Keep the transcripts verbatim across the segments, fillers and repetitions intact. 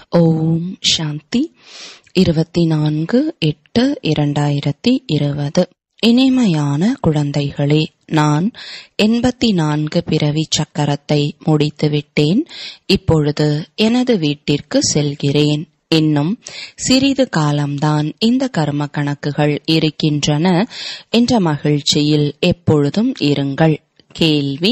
ஓம் சாந்தி. இருபத்தி நான்கு எட்டு இரண்டாயிரத்தி இருபது. இனிமையான குழந்தைகளே, நான் எண்பத்தி நான்கு பிறவி சக்கரத்தை முடித்துவிட்டேன். இப்பொழுது எனது வீட்டிற்கு செல்கிறேன். இன்னும் சிறிது காலம்தான் இந்த கர்ம கணக்குகள் இருக்கின்றன என்ற மகிழ்ச்சியில் எப்பொழுதும் இருங்கள். கேள்வி: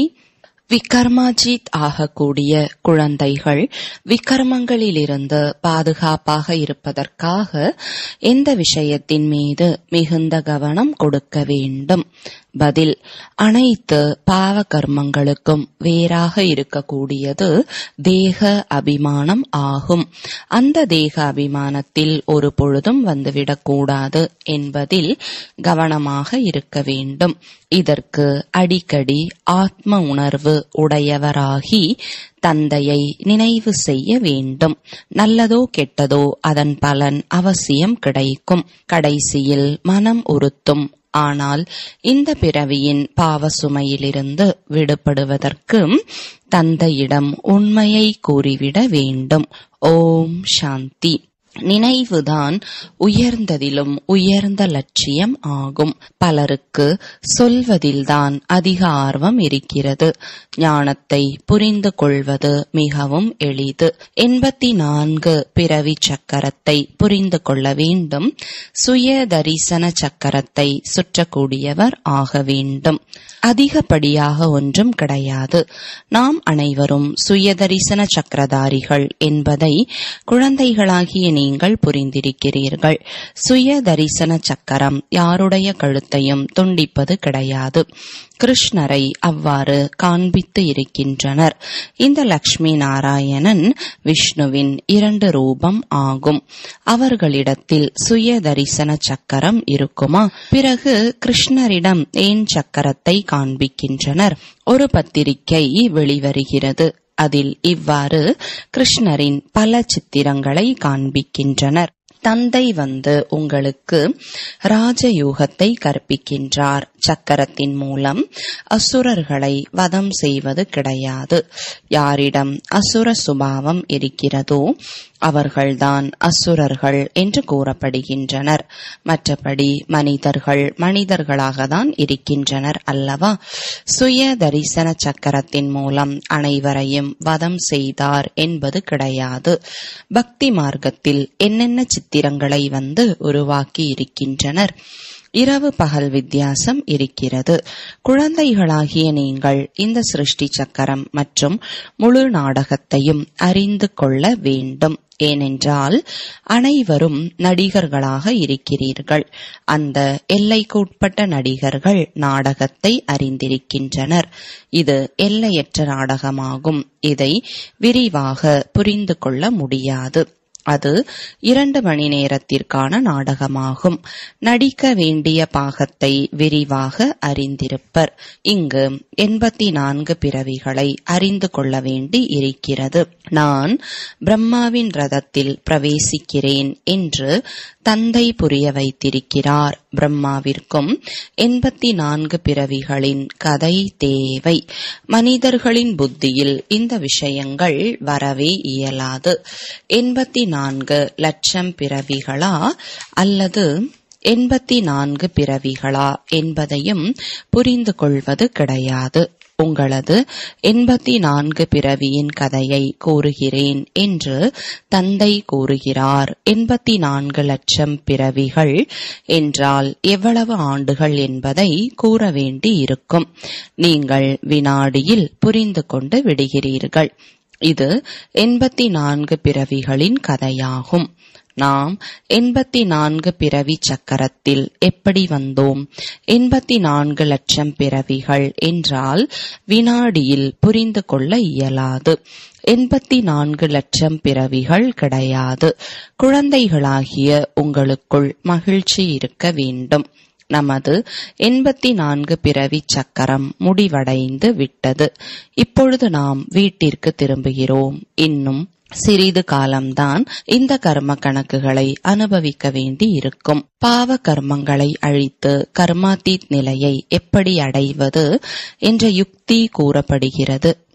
விகர்மாஜித் ஆகக்கூடிய குழந்தைகள் விகர்மங்களிலிருந்து பாதுகாப்பாக இருப்பதற்காக எந்த விஷயத்தின் மீது மிகுந்த கவனம் கொடுக்க வேண்டும்? பதில்: அனைத்து பாவ கர்மங்களுக்கும் வேறாக இருக்கக்கூடியது தேக அபிமானம் ஆகும். அந்த தேக அபிமானத்தில் ஒரு பொழுதும் வந்துவிடக்கூடாது என்பதில் கவனமாக இருக்க வேண்டும். இதற்கு அடிக்கடி ஆத்ம உணர்வு உடையவராகி தந்தையை நினைவு செய்ய வேண்டும். நல்லதோ கெட்டதோ அதன் பலன் அவசியம் கிடைக்கும். கடைசியில் மனம் உறுத்தும். ஆனால் இந்த பிறவியின் பாவ சுமையிலிருந்து விடுபடுவதற்கு தந்தையிடம் உண்மையை கூறிவிட வேண்டும். ஓம் சாந்தி. நினைவுதான் உயர்ந்ததிலும் உயர்ந்த லட்சியம் ஆகும். பலருக்கு சொல்வதில்தான் அதிக ஆர்வம் இருக்கிறது. ஞானத்தை புரிந்து கொள்வது மிகவும் எளிது. எண்பத்தி நான்கு பிறவி சக்கரத்தை புரிந்து கொள்ள வேண்டும். சுய தரிசன சக்கரத்தை சுற்றக்கூடியவர் ஆக வேண்டும். அதிகப்படியாக ஒன்றும் கிடையாது. நாம் அனைவரும் சுய தரிசன சக்கரதாரிகள் என்பதை குழந்தைகளாகிய நீங்கள் புரிந்திருக்கிறீர்கள். சுய தரிசன சக்கரம் யாருடைய கழுத்தையும் துண்டிப்பது கிடையாது. கிருஷ்ணரை அவ்வாறு காண்பித்து இருக்கின்றனர். இந்த லக்ஷ்மி நாராயணன் விஷ்ணுவின் இரண்டு ரூபம் ஆகும். அவர்களிடத்தில் சுய தரிசன சக்கரம் இருக்குமா? பிறகு கிருஷ்ணரிடம் ஏன் சக்கரத்தை காண்பிக்கின்றனர்? ஒரு பத்திரிகை வெளிவருகிறது. அதில் இவ்வாறு கிருஷ்ணரின் பல சித்திரங்களை காண்பிக்கின்றனர். தந்தை வந்து உங்களுக்கு ராஜயோகத்தை கற்பிக்கின்றார். சக்கரத்தின் மூலம் அசுரர்களை வதம் செய்வது கிடையாது. யாரிடம் அசுர சுபாவம் இருக்கிறதோ அவர்கள்தான் அசுரர்கள் என்று கூறப்படுகின்றனர். மற்றபடி மனிதர்கள் மனிதர்களாக தான் இருக்கின்றனர் அல்லவா? சுய தரிசன சக்கரத்தின் மூலம் அனைவரையும் வதம் செய்தார் என்பது கிடையாது. பக்தி மார்க்கத்தில் என்னென்ன சித்திரங்களை வந்து உருவாக்கி இருக்கின்றனர்? இரவு பகல் வித்தியாசம் இருக்கிறது. குழந்தைகளாகிய நீங்கள் இந்த சிருஷ்டி சக்கரம் மற்றும் முழு நாடகத்தையும் அறிந்து கொள்ள வேண்டும். ஏனென்றால் அனைவரும் நடிகர்களாக இருக்கிறீர்கள். அந்த எல்லைக்குட்பட்ட நடிகர்கள் நாடகத்தை அறிந்திருக்கின்றனர். இது எல்லையற்ற நாடகமாகும். இதை விரிவாக புரிந்து கொள்ள முடியாது. அது இரண்டு மணி நேரத்திற்கான நாடகமாகும். நடிக்க வேண்டிய பாகத்தை விரிவாக அறிந்திருப்பர். இங்கு எண்பத்தி நான்கு பிறவிகளை அறிந்து கொள்ள வேண்டி இருக்கிறது. நான் பிரம்மாவின் ரதத்தில் பிரவேசிக்கிறேன் என்று தந்தை புரிய வைத்திருக்கிறார். பிரம்மாவிற்கும் எண்பத்தி நான்கு பிறவிகளின் கதை தேவை. மனிதர்களின் புத்தியில் இந்த விஷயங்கள் வரவே இயலாது. எண்பத்தி நான்கு லட்சம் பிறவிகளா அல்லது எண்பத்தி நான்கு பிறவிகளா என்பதையும் புரிந்து கொள்வது கிடையாது. உங்களது எண்பத்தி நான்கு பிறவியின் கதையை கூறுகிறேன் என்று தந்தை கூறுகிறார். எண்பத்தி நான்கு லட்சம் பிறவிகள் என்றால் எவ்வளவு ஆண்டுகள் என்பதை கூற வேண்டி இருக்கும். நீங்கள் வினாடியில் புரிந்து கொண்டு விடுகிறீர்கள். இது எண்பத்தி நான்கு பிறவிகளின் கதையாகும். நாம் எண்பத்தி நான்கு பிறவி சக்கரத்தில் எப்படி வந்தோம்? எண்பத்தி நான்கு லட்சம் பிறவிகள் என்றால் வினாடியில் புரிந்து கொள்ள இயலாது. எண்பத்தி நான்கு லட்சம் பிறவிகள் கிடையாது. குழந்தைகளாகிய உங்களுக்குள் மகிழ்ச்சி இருக்க வேண்டும். நமது எண்பத்தி நான்கு பிறவி சக்கரம் முடிவடைந்து விட்டது. இப்பொழுது நாம் வீட்டிற்கு திரும்புகிறோம். இன்னும் சிறிது காலம்தான் இந்த கர்ம கணக்குகளை அனுபவிக்க வேண்டி இருக்கும். பாவ கர்மங்களை அழித்து கர்மாதீத் நிலையை எப்படி அடைவது என்ற யுக்தி கூறப்படுகிறது.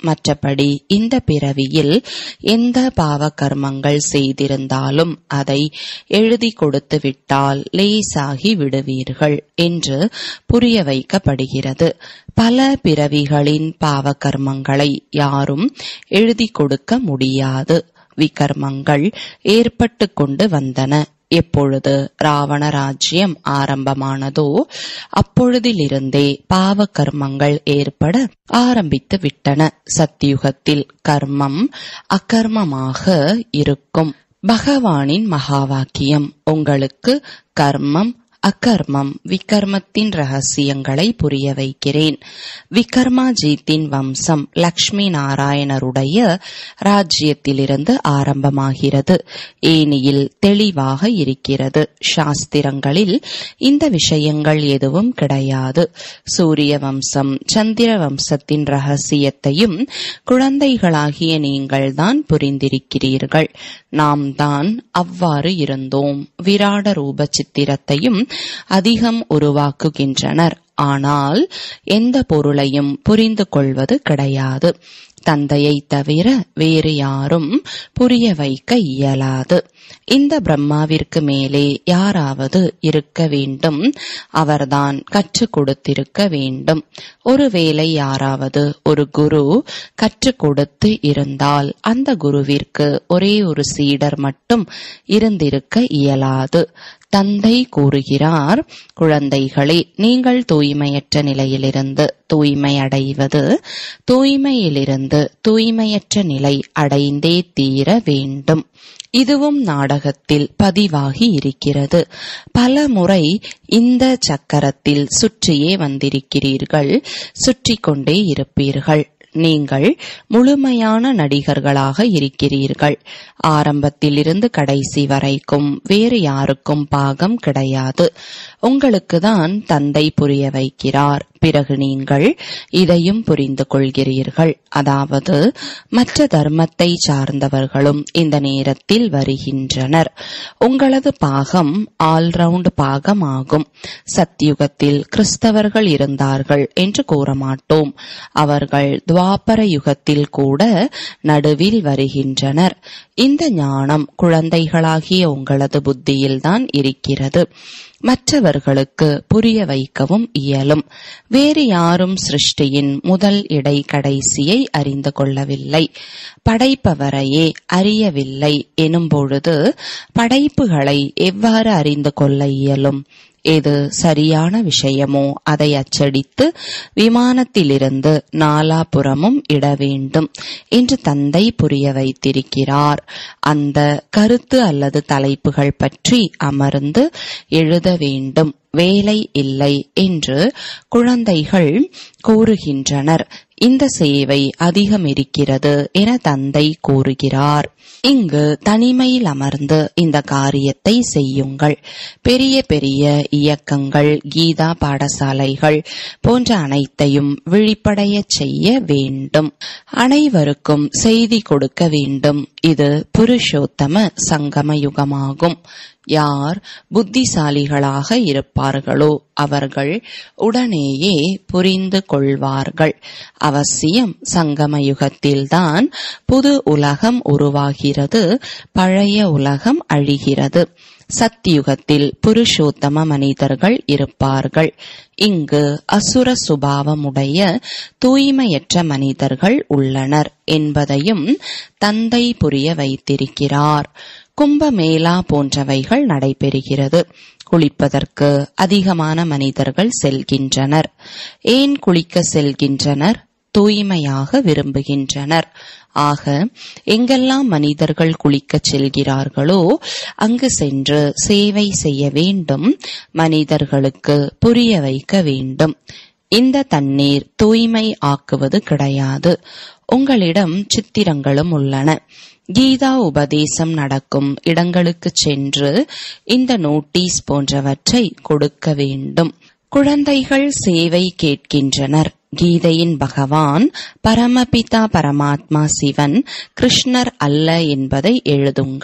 மற்றபடி இந்த பிறவியில் எந்த பாவ கர்மங்கள் செய்திருந்தாலும் அதை எழுதி கொடுத்து விட்டால் லேசாகி விடுவீர்கள் என்று புரிய வைக்கப்படுகிறது. பல பிறவிகளின் பாவ கர்மங்களை யாரும் எழுதி கொடுக்க முடியாது. விகர்மங்கள் ஏற்பட்டு கொண்டு வந்தன. எப்பொழுது ராவண ராஜ்யம் ஆரம்பமானதோ அப்பொழுதிலிருந்தே பாவ கர்மங்கள் ஏற்பட ஆரம்பித்து விட்டன. சத்யுகத்தில் கர்மம் அகர்மமாக இருக்கும். பகவானின் மகா வாக்கியம்: உங்களுக்கு கர்மம் அகர்மம் விகர்மத்தின் ரகசியங்களை புரிய வைக்கிறேன். விகர்மாஜீத்தின் வம்சம் லக்ஷ்மி நாராயணருடைய ராஜ்யத்திலிருந்து ஆரம்பமாகிறது. ஏனியில் தெளிவாக இருக்கிறது. சாஸ்திரங்களில் இந்த விஷயங்கள் எதுவும் கிடையாது. சூரிய வம்சம் சந்திர வம்சத்தின் ரகசியத்தையும் குழந்தைகளாகிய நீங்கள்தான் புரிந்திருக்கிறீர்கள். நாம் தான் அவ்வாறு இருந்தோம். விராட ரூப சித்திரத்தையும் அதிகம் உருவாக்குகின்றனர். ஆனால் எந்த பொருளையும் புரிந்து கொள்வது கிடையாது. தந்தையை தவிர வேறு யாரும் புரிய வைக்க இயலாது. இந்த பிரம்மாவிற்கு மேலே யாராவது இருக்க வேண்டும். அவர்தான் கற்றுக் கொடுத்திருக்க வேண்டும். ஒருவேளை யாராவது ஒரு குரு கற்றுக் கொடுத்து இருந்தால் அந்த குருவிற்கு ஒரே ஒரு சீடர் மட்டும் இருந்திருக்க இயலாது. தந்தை கூறுகிறார், குழந்தைகளே, நீங்கள் தூய்மையற்ற நிலையிலிருந்து தூய்மை அடைவது, தூய்மையிலிருந்து தூய்மையற்ற நிலை அடைந்தே தீர வேண்டும். இதுவும் நாடகத்தில் பதிவாகி இருக்கிறது. பல முறை இந்த சக்கரத்தில் சுற்றியே வந்திருக்கிறீர்கள். சுற்றி கொண்டே இருப்பீர்கள். நீங்கள் முழுமையான நடிகர்களாக இருக்கிறீர்கள். ஆரம்பத்திலிருந்து கடைசி வரைக்கும் வேறு யாருக்கும் பாகம் கிடையாது. உங்களுக்கு தான் தந்தை புரிய வைக்கிறார். பிறகு நீங்கள் இதையும் புரிந்து கொள்கிறீர்கள். அதாவது மற்ற தர்மத்தை சார்ந்தவர்களும் இந்த நேரத்தில் வருகின்றனர். உங்களது பாகம் ஆல்ரவுண்ட் பாகம் ஆகும். சத்யுகத்தில் கிறிஸ்தவர்கள் இருந்தார்கள் என்று கூற மாட்டோம். அவர்கள் துவாபர யுகத்தில் கூட நடுவில் வருகின்றனர். இந்த ஞானம் குழந்தைகளாகிய உங்களது புத்தியில்தான் இருக்கிறது. மற்றவர்களுக்கு புரிய வைக்கவும் இயலும். வேறு யாரும் சிருஷ்டியின் முதல் இடை கடைசியை அறிந்து கொள்ளவில்லை. படைப்பவரையே அறியவில்லை எனும்பொழுது படைப்புகளை எவ்வாறு அறிந்து கொள்ள இயலும்? எது சரியான விஷயமோ அதை அச்சடித்து விமானத்திலிருந்து நாலாபுறமும் இட வேண்டும் என்று தந்தை புரிய வைத்திருக்கிறார். அந்த கருத்து அல்லது தலைப்புகள் பற்றி அமர்ந்து எழுத வேண்டும். வேலை இல்லை என்று குழந்தைகள் கூறுகின்றனர். இந்த சேவை அதிகம் இருக்கிறது என தந்தை கூறுகிறார். இங்கு தனிமையில் அமர்ந்து இந்த காரியத்தை செய்யுங்கள். பெரிய பெரிய இயக்கங்கள், கீதா பாடசாலைகள் போன்ற அனைத்தையும் விழிப்படைய செய்ய வேண்டும். அனைவருக்கும் செய்தி கொடுக்க வேண்டும். இது புருஷோத்தம சங்கம யுகமாகும். யார் புத்திசாலிகளாக இருப்பார்களோ அவர்கள் உடனேயே புரிந்து கொள்வார்கள். அவசியம் சங்கம யுகத்தில்தான் புது உலகம் உருவாகிறது, பழைய உலகம் அழிகிறது. சத்தியுகத்தில் புருஷோத்தம மனிதர்கள் இருப்பார்கள். இங்கு அசுர சுபாவமுடைய தூய்மையற்ற மனிதர்கள் உள்ளனர் என்பதையும் தந்தை புரிய வைத்திருக்கிறார். கும்பமேளா போன்றவைகள் நடைபெறுகிறது. குளிப்பதற்கு அதிகமான மனிதர்கள் செல்கின்றனர். ஏன் குளிக்க செல்கின்றனர்? தூய்மையாக விரும்புகின்றனர். ஆக எங்கெல்லாம் மனிதர்கள் குளிக்கச் செல்கிறார்களோ அங்கு சென்று சேவை செய்ய வேண்டும். மனிதர்களுக்கு புரிய வைக்க வேண்டும். இந்த தண்ணீர் தூய்மை ஆக்குவது கிடையாது. உங்களிடம் சித்திரங்களும் உள்ளன. கீதா உபதேசம் நடக்கும் இடங்களுக்கு சென்று இந்த நோட்டீஸ் போன்றவற்றை கொடுக்க வேண்டும். குழந்தைகள் சேவை கேட்கின்றனர். கீதையின் பகவான் பரமபிதா பரமாத்மா சிவன் கிருஷ்ணர் அல்ல என்பதை எழுதுங்கள்.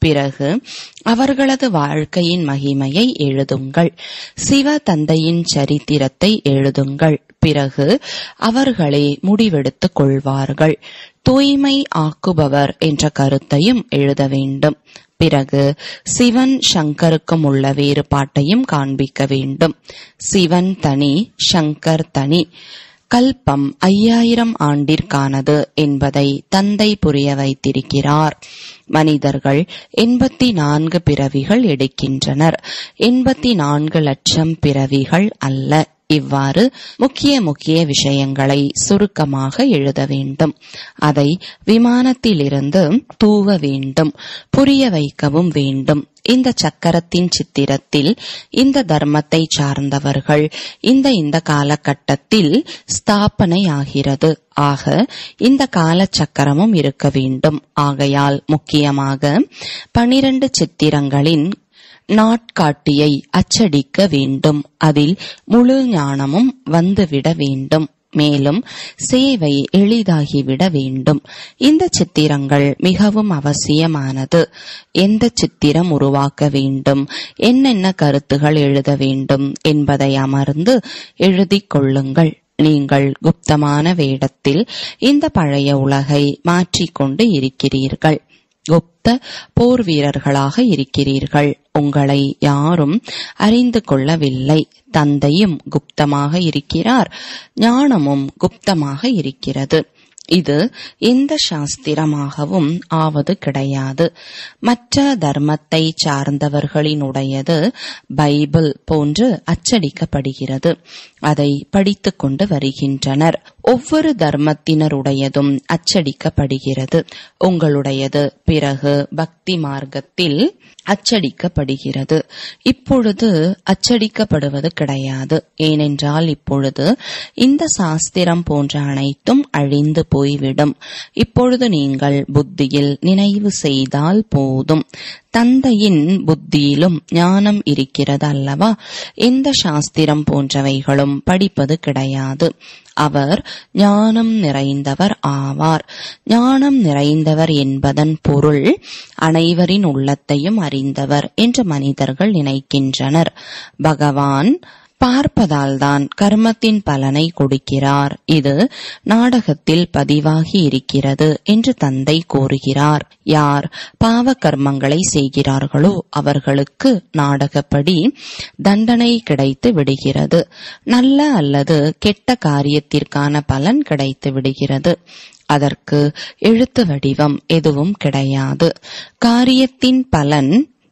பிறகு அவர்களது வாழ்க்கையின் மகிமையை எழுதுங்கள். சிவ தந்தையின் சரித்திரத்தை எழுதுங்கள். பிறகு அவர்களே முடிவெடுத்துக் கொள்வார்கள். தூய்மை ஆக்குபவர் என்ற கருத்தையும் எழுத வேண்டும். பிறகு சிவன் சங்கருக்கும் உள்ள வேறுபாட்டையும் காண்பிக்க வேண்டும். சிவன் தனி, சங்கர் தனி. கல்பம் ஐயாயிரம் ஆண்டிற்கானது என்பதை தந்தை புரிய வைத்திருக்கிறார். மனிதர்கள் எண்பத்தி நான்கு பிறவிகள் எடுக்கின்றனர். எண்பத்தி நான்கு லட்சம் பிறவிகள் அல்ல. இவ்வாறு முக்கிய முக்கிய விஷயங்களை சுருக்கமாக எழுத வேண்டும். அதை விமானத்திலிருந்து தூவ வேண்டும். புரிய வைக்கவும் வேண்டும். இந்த சக்கரத்தின் சித்திரத்தில் இந்த தர்மத்தை சார்ந்தவர்கள் இந்த இந்த காலகட்டத்தில் ஸ்தாபனை ஆகிறது. ஆக இந்த கால சக்கரமும் இருக்க வேண்டும். ஆகையால் முக்கியமாக பனிரண்டு சித்திரங்களின் நாட்காட்டியை அச்சடிக்க வேண்டும். அதில் முழு ஞானமும் வந்துவிட வேண்டும். மேலும் சேவை எளிதாகிவிட வேண்டும். இந்த சித்திரங்கள் மிகவும் அவசியமானது. எந்த சித்திரம் உருவாக்க வேண்டும், என்னென்ன கருத்துகள் எழுத வேண்டும் என்பதை அமர்ந்து எழுதிக் கொள்ளுங்கள். நீங்கள் குப்தமான வேடத்தில் இந்த பழைய உலகை மாற்றிக்கொண்டு இருக்கிறீர்கள். குப்த போர் வீரர்களாக இருக்கிறீர்கள். உங்களை யாரும் அறிந்து கொள்ளவில்லை. தந்தையும் குப்தமாக இருக்கிறார். ஞானமும் குப்தமாக இருக்கிறது. இது எந்த சாஸ்திரமாகவும் ஆவது கிடையாது. மற்ற தர்மத்தை சார்ந்தவர்களினுடையது பைபிள் போன்று அச்சடிக்கப்படுகிறது. அதை படித்துக் கொண்டு வருகின்றனர். ஒவ்வொரு தர்மத்தினருடையதும் அச்சடிக்கப்படுகிறது. உங்களுடையது பிறகு பக்தி மார்க்கத்தில் அச்சடிக்கப்படுகிறது. இப்பொழுது அச்சடிக்கப்படுவது கிடையாது. ஏனென்றால் இப்பொழுது இந்த சாஸ்திரம் போன்ற அனைத்தும் அழிந்து போய்விடும். இப்பொழுது நீங்கள் புத்தியில் நினைவு செய்தால் போதும். தந்தையின் புத்தியிலும் ஞானம் இருக்கிறது அல்லவா? எந்த சாஸ்திரம் போன்றவைகளும் படிப்பது கிடையாது. அவர் ஞானம் நிறைந்தவர் ஆவார். ஞானம் நிறைந்தவர் என்பதன் பொருள் அனைவரின் உள்ளத்தையும் அறிந்தவர் என்று மனிதர்கள் நினைக்கின்றனர். பகவான் பார்ப்பதால் தான் கர்மத்தின் பலனை கொடுக்கிறார். இது நாடகத்தில் பதிவாகி இருக்கிறது என்று தந்தை கூறுகிறார். யார் பாவ கர்மங்களை செய்கிறார்களோ அவர்களுக்கு நாடகப்படி தண்டனை கிடைத்து விடுகிறது. நல்ல அல்லது கெட்ட காரியத்திற்கான பலன் கிடைத்து விடுகிறது. அதற்கு எழுத்து வடிவம் எதுவும் கிடையாது. காரியத்தின் பலன்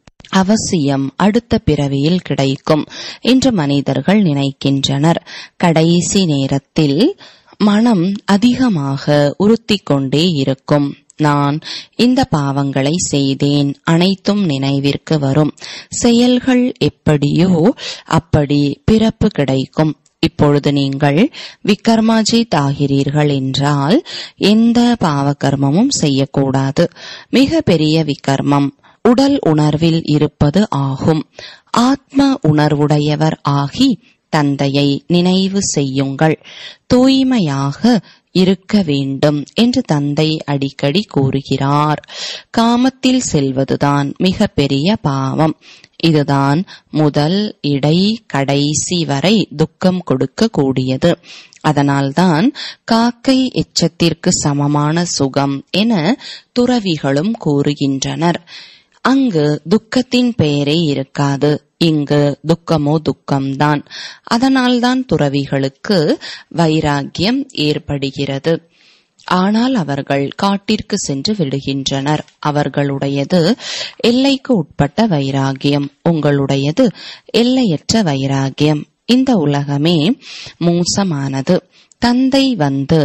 அவசியம் அடுத்த பிறவியில் கிடைக்கும் என்று மனிதர்கள் நினைக்கின்றனர். கடைசி நேரத்தில் மனம் அதிகமாக உறுத்திக் கொண்டே இருக்கும். நான் இந்த பாவங்களை செய்தேன், அனைத்தும் நினைவிற்கு வரும். செயல்கள் எப்படியோ அப்படி பிறப்பு கிடைக்கும். இப்பொழுது நீங்கள் விகர்மாஜித் ஆகிறீர்கள் என்றால் எந்த பாவகர்மமும் செய்யக்கூடாது. மிக பெரிய விகர்மம் உடல் உணர்வில் இருப்பது ஆகும். ஆத்ம உணர்வுடையவர் ஆகி தந்தையை நினைவு செய்யுங்கள். தூய்மையாக இருக்க வேண்டும் என்று தந்தை அடிக்கடி கூறுகிறார். காமத்தில் செல்வதுதான் மிக பெரிய பாவம். இதுதான் முதல் இடை கடைசி வரை துக்கம் கொடுக்க கூடியது. அதனால்தான் காக்கை எச்சத்திற்கு சமமான சுகம் என துறவிகளும் கூறுகின்றனர். அங்கு துக்கத்தின் பெயரே இருக்காது. இங்கு துக்கமோ துக்கம்தான். அதனால்தான் துறவிகளுக்கு வைராகியம் ஏற்படுகிறது. ஆனால் அவர்கள் காட்டிற்கு சென்று விடுகின்றனர். அவர்களுடையது எல்லைக்கு உட்பட்ட வைராகியம். உங்களுடையது எல்லையற்ற வைராகியம். இந்த உலகமே மோசமானது. தந்தை வந்து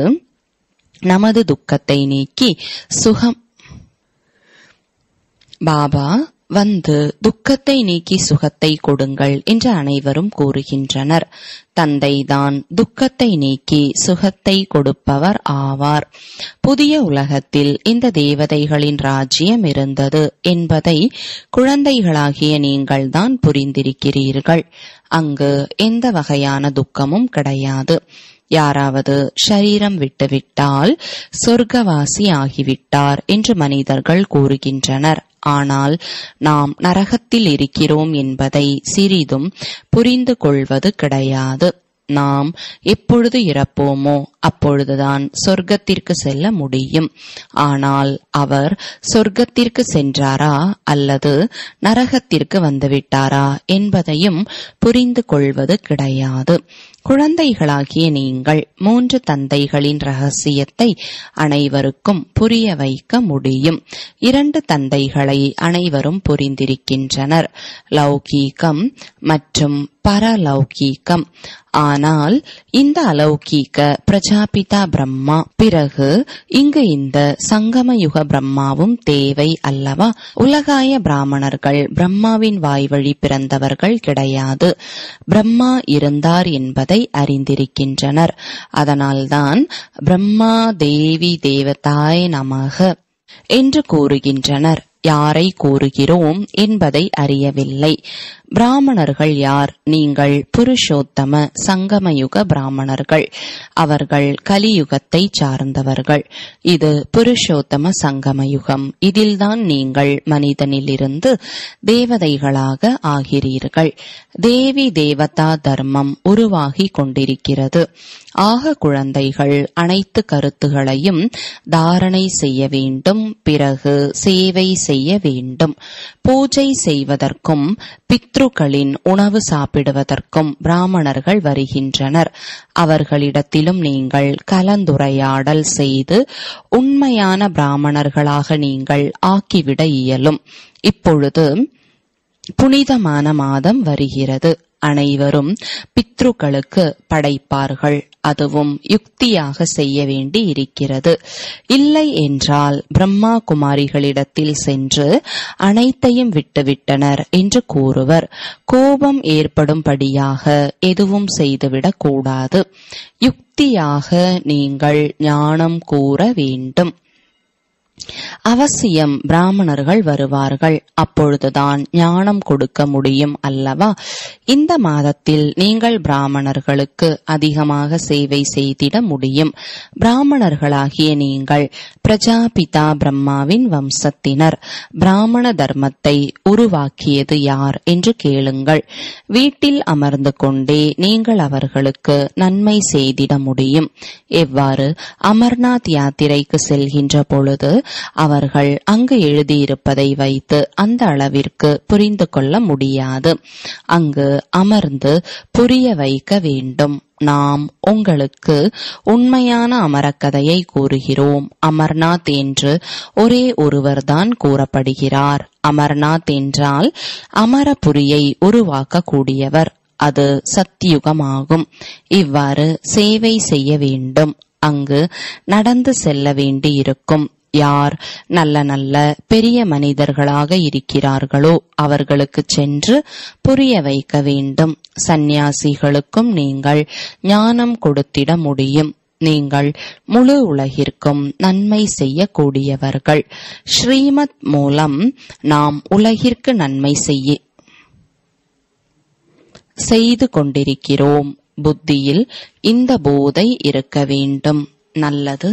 நமது துக்கத்தை நீக்கி சுகம் பாபா வந்து துக்கத்தை நீக்கி சுகத்தை கொடுங்கள் என்று அனைவரும் கூறுகின்றனர். தந்தைதான் துக்கத்தை நீக்கி சுகத்தை கொடுப்பவர் ஆவார். புதிய உலகத்தில் இந்த தேவதைகளின் ராஜ்யம் இருந்தது என்பதை குழந்தைகளாகிய நீங்கள்தான் புரிந்திருக்கிறீர்கள். அங்கு எந்த வகையான துக்கமும் கிடையாது. யாராவது ஷரீரம் விட்டுவிட்டால் சொர்க்கவாசி ஆகிவிட்டார் என்று மனிதர்கள் கூறுகின்றனர். ஆனால் நாம் நரகத்தில் இருக்கிறோம் என்பதை சிறிதும் புரிந்து கொள்வது கிடையாது. நாம் எப்பொழுது இறப்போமோ அப்பொழுதுதான் சொர்க்கத்திற்கு செல்ல முடியும். ஆனால் அவர் சொர்க்கத்திற்கு சென்றாரா அல்லது நரகத்திற்கு வந்துவிட்டாரா என்பதையும் புரிந்து கொள்வது கிடையாது. குழந்தைகளாகிய நீங்கள் மூன்று தந்தைகளின் ரகசியத்தை அனைவருக்கும் புரிய வைக்க முடியும். இரண்டு தந்தைகளை அனைவரும் புரிந்திருக்கின்றனர், லௌகீகம் மற்றும் பரலௌகீகம். ஆனால் இந்த அலௌகீக பிரஜாபிதா பிரம்மா பிறகு இங்கு இந்த சங்கமயுக பிரம்மாவும் தேவை அல்லவா? உலகாய பிராமணர்கள் பிரம்மாவின் வாய்வழி பிறந்தவர்கள் கிடையாது. பிரம்மா இருந்தார் என்பதை அறிந்திருக்கின்றனர். அதனால்தான் பிரம்மா தேவி தேவதாய் நமக என்று கூறுகின்றனர். யாரை கூறுகிறோம் என்பதை அறியவில்லை. பிராமணர்கள் யார்? நீங்கள் புருஷோத்தம சங்கமயுக பிராமணர்கள். அவர்கள் கலியுகத்தை சார்ந்தவர்கள். இது புருஷோத்தம சங்கமயுகம். இதில்தான் நீங்கள் மனிதனிலிருந்து தேவதைகளாக ஆகிறீர்கள். தேவி தேவதா தர்மம் உருவாகி கொண்டிருக்கிறது. ஆக குழந்தைகள் அனைத்து கருத்துகளையும் தாரணை செய்ய வேண்டும். பிறகு சேவை செய்ய வேண்டும். பூஜை செய்வதற்கும் பித்ருக்களின் உணவு சாப்பிடுவதற்கும் பிராமணர்கள் வருகின்றனர். அவர்களிடத்திலும் நீங்கள் கலந்துரையாடல் செய்து உண்மையான பிராமணர்களாக நீங்கள் ஆக்கிவிட இயலும். இப்பொழுது புனிதமான மாதம் வருகிறது. அனைவரும் பித்ருக்களுக்கு படைப்பார்கள். அதுவும் யுக்தியாக செய்ய வேண்டி இருக்கிறது. இல்லை என்றால் பிரம்மா குமாரிகளிடத்தில் சென்று அனைத்தையும் விட்டுவிட்டனர் என்று கூறுவர். கோபம் ஏற்படும்படியாக எதுவும் செய்துவிடக் கூடாது. யுக்தியாக நீங்கள் ஞானம் கூற வேண்டும். அவசியம் பிராமணர்கள் வருவார்கள். அப்பொழுதுதான் ஞானம் கொடுக்க முடியும் அல்லவா? இந்த மாதத்தில் நீங்கள் பிராமணர்களுக்கு அதிகமாக சேவை செய்திட முடியும். பிராமணர்களாகிய நீங்கள் பிரஜாபிதா பிரம்மாவின் வம்சத்தினர். பிராமண தர்மத்தை உருவாக்கியது யார் என்று கேளுங்கள். வீட்டில் அமர்ந்து கொண்டே நீங்கள் அவர்களுக்கு நன்மை செய்திட முடியும். எவ்வாறு? அமர்நாத் யாத்திரைக்கு செல்கின்ற பொழுது அவர்கள் அங்கு எழுதியிருப்பதை வைத்து அந்த அளவிற்கு புரிந்து கொள்ள முடியாது. அங்கு அமர்ந்து புரிய வைக்க வேண்டும். நாம் உங்களுக்கு உண்மையான அமரக்கதையை கூறுகிறோம். அமர்நாத் என்று ஒரே ஒருவர்தான் கூறப்படுகிறார். அமர்நாத் என்றால் அமரபுரியை உருவாக்க கூடியவர். அது சத்தியுகமாகும். இவ்வாறு சேவை செய்ய வேண்டும். அங்கு நடந்து செல்ல வேண்டி இருக்கும். யார் நல்ல நல்ல பெரிய மனிதர்களாக இருக்கிறார்களோ அவர்களுக்கு சென்று புரிய வைக்க வேண்டும். சந்நியாசிகளுக்கும் நீங்கள் ஞானம் கொடுத்திட முடியும். நீங்கள் முழு உலகிற்கும் நன்மை செய்யக்கூடியவர்கள். ஸ்ரீமத் மூலம் நாம் உலகிற்கு நன்மை செய்ய செய்து கொண்டிருக்கிறோம். புத்தியில் இந்த போதை இருக்க வேண்டும். நல்லது.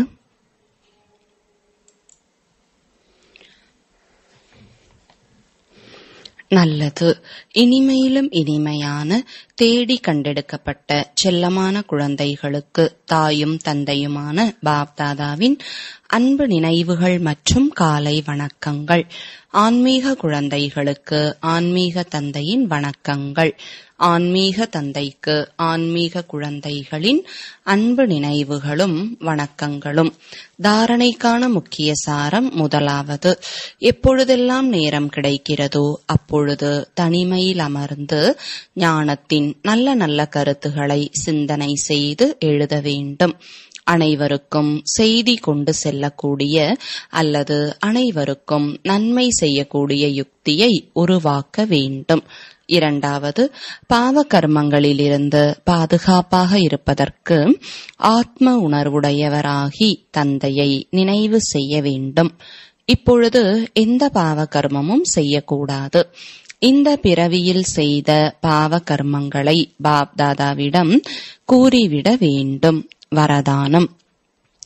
நல்லது. இனிமையிலும் இனிமையான தேடி கண்டெடுக்கப்பட்ட செல்லமான குழந்தைகளுக்கு தாயும் தந்தையுமான பாப்தாதாவின் அன்பு நினைவுகள் மற்றும் காலை வணக்கங்கள். ஆன்மீக குழந்தைகளுக்கு ஆன்மீக தந்தையின் வணக்கங்கள். ஆன்மீக தந்தைக்கு ஆன்மீக குழந்தைகளின் அன்பு நினைவுகளும் வணக்கங்களும். தாரணைக்கான முக்கிய சாரம். முதலாவது, எப்பொழுதெல்லாம் நேரம் கிடைக்கிறதோ அப்பொழுது தனிமையில் அமர்ந்து ஞானத்தின் நல்ல நல்ல கருத்துக்களை சிந்தனை செய்து எழுத வேண்டும். அனைவருக்கும் செய்தி கொண்டு செல்லக்கூடிய அல்லது அனைவருக்கும் நன்மை செய்யக்கூடிய யுக்தியை உருவாக்க வேண்டும். இரண்டாவது, பாவ கர்மங்களிலிருந்து பாதுகாப்பாக இருப்பதற்கு ஆத்ம உணர்வுடையவராகி தந்தையை நினைவு செய்ய வேண்டும். இப்பொழுது எந்த பாவ கர்மமும் செய்யக்கூடாது. இந்த பிறவியில் செய்த பாவ கர்மங்களை பாப்தாதாவிடம் கூறிவிட வேண்டும். வரதானம்.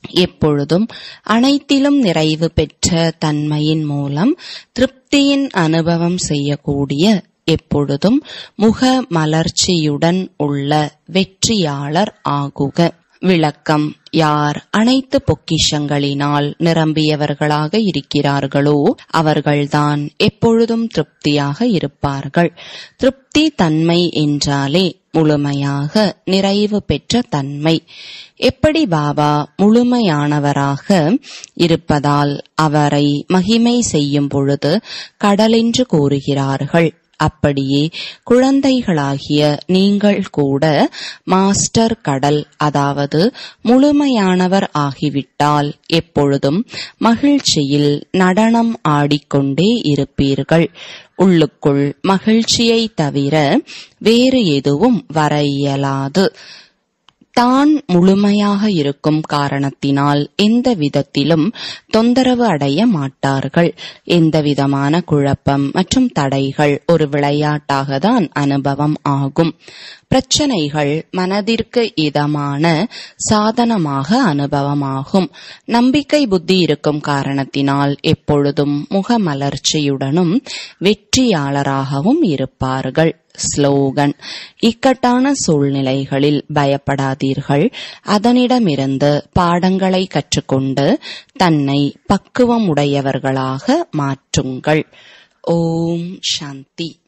எப்பொழுதும் அனைத்திலும் நிறைவு பெற்ற தன்மையின் மூலம் திருப்தியின் அனுபவம் செய்யக்கூடிய, எப்பொழுதும் முக மலர்ச்சியுடன் உள்ள வெற்றியாளர் ஆகுக. விளக்கம்: யார் அனைத்து பொக்கிஷங்களினால் நிரம்பியவர்களாக இருக்கிறார்களோ அவர்கள்தான் எப்பொழுதும் திருப்தியாக இருப்பார்கள். திருப்தி தன்மை என்றாலே முழுமையாக நிறைவு பெற்ற தன்மை. எப்படி பாபா முழுமையானவராக இருப்பதால் அவரை மகிமை செய்யும் பொழுது கடலென்று கூறுகிறார்கள், அப்படியே குழந்தைகளாகிய நீங்கள் கூட மாஸ்டர் கடல், அதாவது முழுமையானவர் ஆகிவிட்டால் எப்பொழுதும் மகிழ்ச்சியில் நடனம் ஆடிக்கொண்டே இருப்பீர்கள். உள்ளுக்குள் மகிழ்ச்சியை தவிர வேறு எதுவும் வர இயலாது. தான் முழுமையாக இருக்கும் காரணத்தினால் எந்த விதத்திலும் தொந்தரவு அடைய மாட்டார்கள். எந்த விதமான குழப்பம் மற்றும் தடைகள் ஒரு விளையாட்டாக தான் அனுபவம் ஆகும். பிரச்சனைகள் மனதிற்கு இதமான சாதனமாக அனுபவமாகும். நம்பிக்கை புத்தி இருக்கும் காரணத்தினால் எப்பொழுதும் முகமலர்ச்சியுடனும் வெற்றியாளராகவும் இருப்பார்கள். ஸ்லோகன்: இக்கட்டான சூழ்நிலைகளில் பயப்படாதீர்கள். அதனிடமிருந்து பாடங்களை கற்றுக்கொண்டு தன்னை பக்குவமுடையவர்களாக மாற்றுங்கள். ஓம் சாந்தி.